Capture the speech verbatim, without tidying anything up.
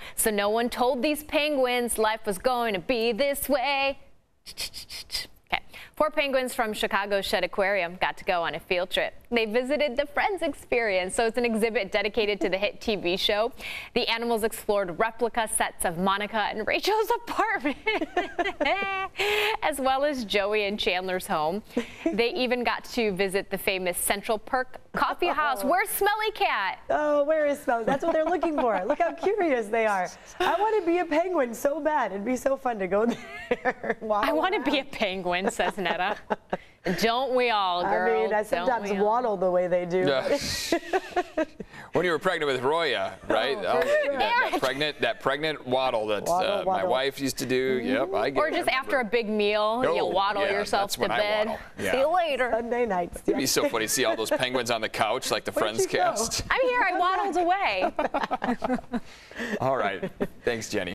So no one told these penguins life was going to be this way. Okay. Four penguins from Chicago's Shedd Aquarium got to go on a field trip. They visited the Friends Experience, so it's an exhibit dedicated to the hit T V show. The animals explored replica sets of Monica and Rachel's apartment, as well as Joey and Chandler's home. They even got to visit the famous Central Perk Coffee House. Oh. Where's Smelly Cat? Oh, where is Smelly? That's what they're looking for. Look how curious they are. I want to be a penguin so bad. It'd be so fun to go there. I want to be a penguin, says Netta. Don't we all, girl? I mean, I sometimes waddle the way they do. Yeah. When you were pregnant with Roya, right? Oh, oh, sure. that, that pregnant, that pregnant waddle that Waddle, uh, my waddle. wife used to do. Mm-hmm. Yep, I get Or it. just after a big meal, No, you'll waddle yeah, yourself that's to when I bed. waddle. Yeah. See you later. Sunday nights. It'd be so funny to see all those penguins on the couch like the Where'd Friends you go? cast. I'm here. I waddled away. All right. Thanks, Jenny.